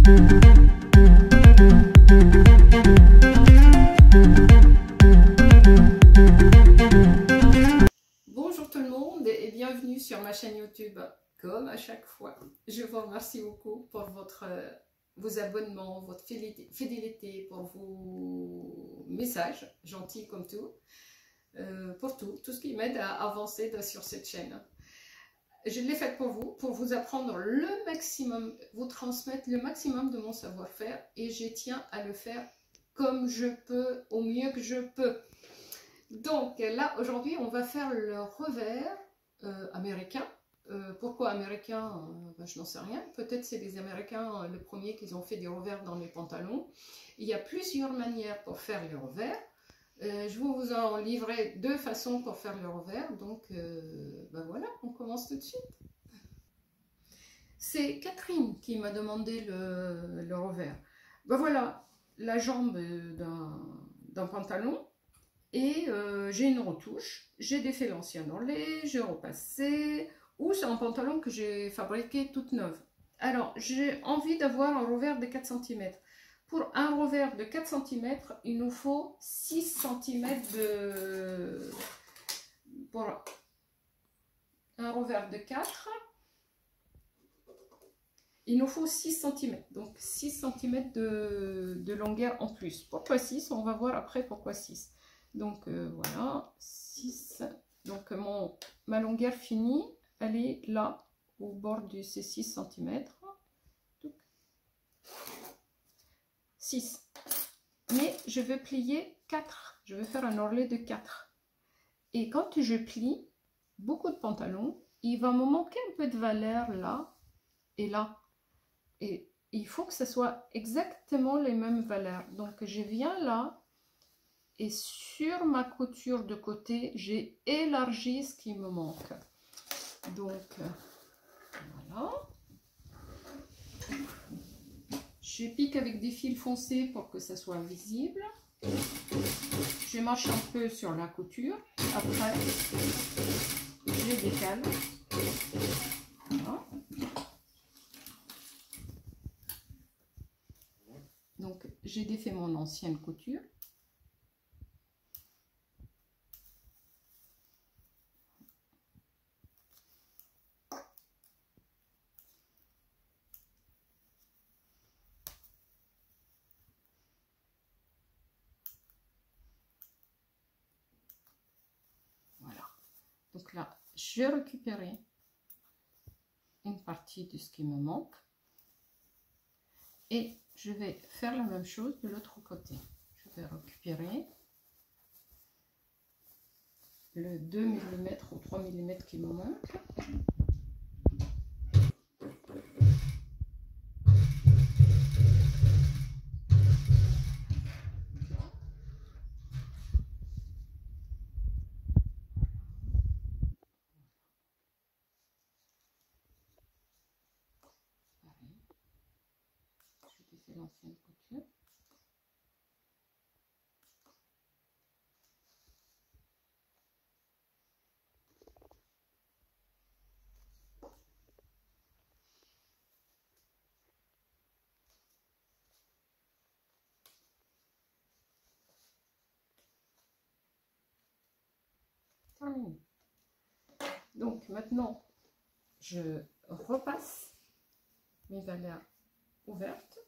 Bonjour tout le monde et bienvenue sur ma chaîne YouTube. Comme à chaque fois, je vous remercie beaucoup pour vos abonnements, votre fidélité, pour vos messages, gentils comme tout, pour tout ce qui m'aide à avancer sur cette chaîne. Je l'ai fait pour vous apprendre le maximum, vous transmettre le maximum de mon savoir-faire et je tiens à le faire comme je peux, au mieux que je peux. Donc là, aujourd'hui, on va faire le revers américain. Pourquoi américain? Je n'en sais rien. Peut-être c'est les Américains, le premier qu'ils ont fait des revers dans les pantalons. Il y a plusieurs manières pour faire le revers. Je vais vous en livrer deux façons pour faire le revers. Donc voilà, on commence tout de suite. C'est Catherine qui m'a demandé le revers. Voilà, la jambe d'un pantalon. Et j'ai une retouche, j'ai défait l'ancien enlai, j'ai repassé, ou c'est un pantalon que j'ai fabriqué toute neuve. Alors, j'ai envie d'avoir un revers de 4 cm. Pour un revers de 4 cm, il nous faut 6 cm de... Pour un revers de 4, il nous faut 6 cm. Donc 6 cm de longueur en plus. Pourquoi 6? On va voir après pourquoi 6. Donc voilà, 6. Donc ma longueur finie, elle est là, au bord de ces 6 cm. 6. Mais je veux plier 4. Je veux faire un ourlet de 4. Et quand je plie beaucoup de pantalons, il va me manquer un peu de valeur là et là. Et il faut que ce soit exactement les mêmes valeurs. Donc je viens là. Et sur ma couture de côté, j'ai élargi ce qui me manque. Donc, voilà. Je pique avec des fils foncés pour que ça soit visible. Je marche un peu sur la couture. Après, je décale. Voilà. Donc, j'ai défait mon ancienne couture. Donc là, j'ai récupéré une partie de ce qui me manque et je vais faire la même chose de l'autre côté. Je vais récupérer le 2 mm ou 3 mm qui me manque. L'ancienne couture. Terminé. Donc maintenant, je repasse mes valeurs ouvertes.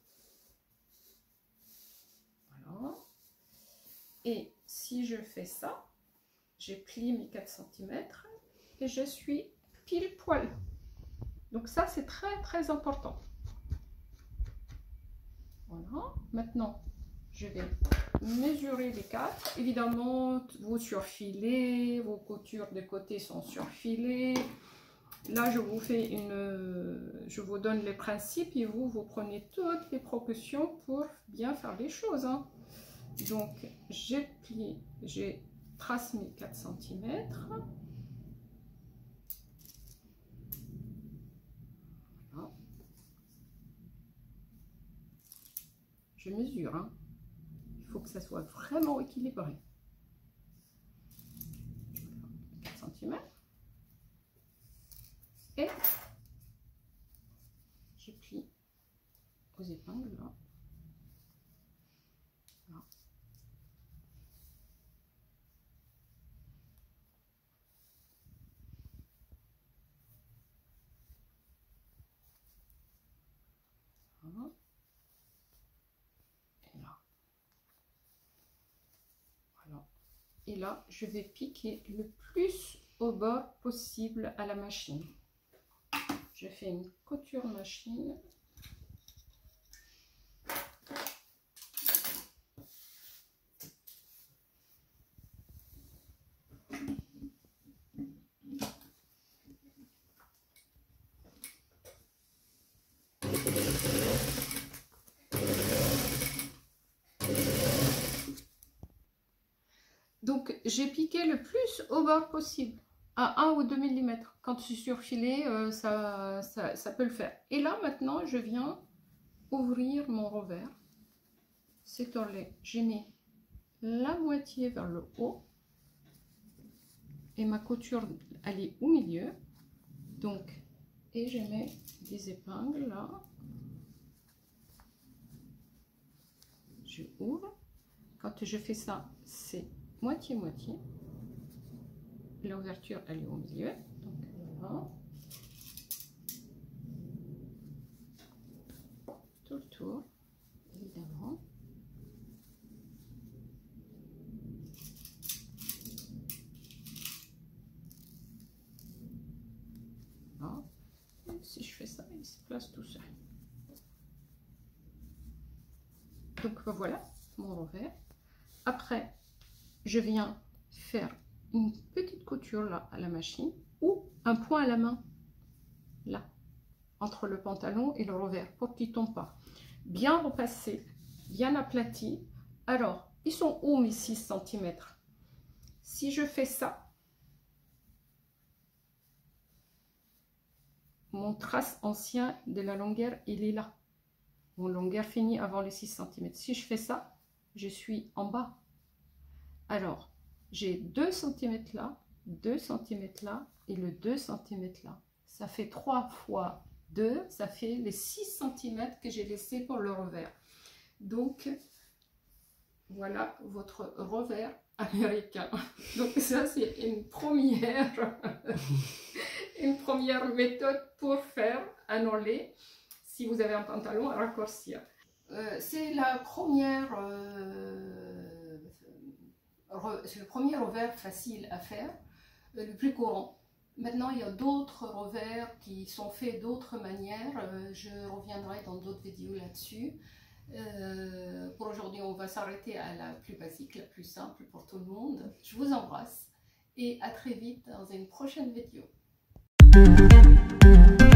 Voilà. Et si je fais ça, j'ai plié mes 4 cm et je suis pile poil. Donc ça, c'est très important. Voilà. Maintenant, je vais mesurer les 4. Évidemment, vous surfilez, vos coutures de côté sont surfilées. Là, je vous donne les principes et vous prenez toutes les précautions pour bien faire les choses. Hein. Donc, je trace mes 4 cm. Voilà. Je mesure. Hein. Il faut que ça soit vraiment équilibré. 4 cm. Et je plie aux deux épingles là. Là. Voilà. Et là. Voilà. Et là, je vais piquer le plus au bord possible à la machine. Je fais une couture machine. Donc, j'ai piqué le plus au bord possible, à 1 ou 2 mm. Quand c'est surfilé, ça peut le faire. Et là, maintenant, je viens ouvrir mon revers. C'est enlevé. J'ai mis la moitié vers le haut. Et ma couture, elle est au milieu. Donc, et je mets des épingles là. Je ouvre. Quand je fais ça, c'est moitié-moitié. L'ouverture, elle est au milieu. Donc, voilà. Tout le tour, évidemment. Voilà. Et si je fais ça, il se place tout seul. Donc, voilà mon revers. Après, je viens faire une petite couture là à la machine ou un point à la main là entre le pantalon et le revers pour qu'il ne tombe pas. Bien repassé, bien aplati. Alors, ils sont hauts mes 6 cm. Si je fais ça, mon trace ancien de la longueur, il est là. Mon longueur finie avant les 6 cm. Si je fais ça, je suis en bas. Alors, j'ai 2 cm là, 2 cm là et le 2 cm là. Ça fait 3 fois 2, ça fait les 6 cm que j'ai laissé pour le revers. Donc, voilà votre revers américain. Donc ça, c'est une première méthode pour faire un ourlet si vous avez un pantalon à raccourcir. C'est le premier revers facile à faire, le plus courant. Maintenant, il y a d'autres revers qui sont faits d'autres manières. Je reviendrai dans d'autres vidéos là-dessus. Pour aujourd'hui, on va s'arrêter à la plus basique, la plus simple pour tout le monde. Je vous embrasse et à très vite dans une prochaine vidéo.